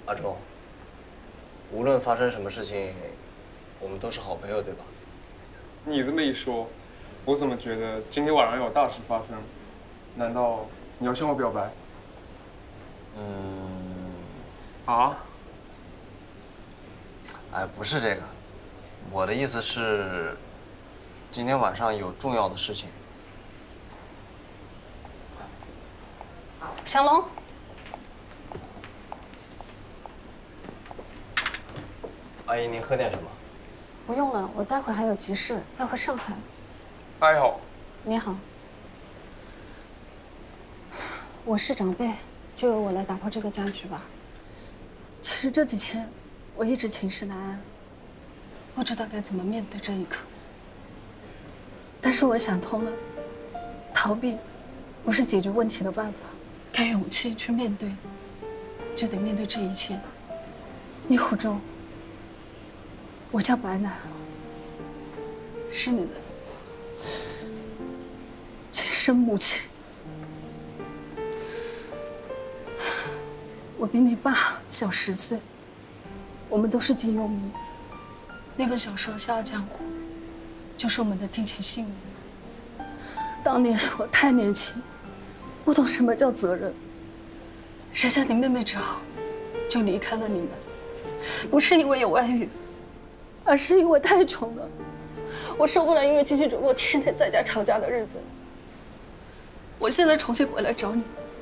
阿忠，无论发生什么事情，我们都是好朋友，对吧？ 你这么一说，我怎么觉得今天晚上有大事发生？难道你要向我表白？啊？ 哎，不是这个，我的意思是，今天晚上有重要的事情。 小龙， 阿姨，您喝点什么？ 不用了，我待会还有急事要回上海。 阿姨好。 你好，我是长辈，就由我来打破这个僵局吧。其实这几天我一直寝食难安，不知道该怎么面对这一刻。但是我想通了，逃避不是解决问题的办法，该有勇气去面对，就得面对这一切。你虎中，我叫白楠，是你的亲生母亲。我比你爸小10岁，我们都是金庸迷。那本小说《笑傲江湖》就是我们的定情信物。当年我太年轻，不懂什么叫责任，生下你妹妹之后，就离开了你们。不是因为有外遇，而是因为太穷了，我受不了因为经济主播天天在家吵架的日子。我现在重新回来找你。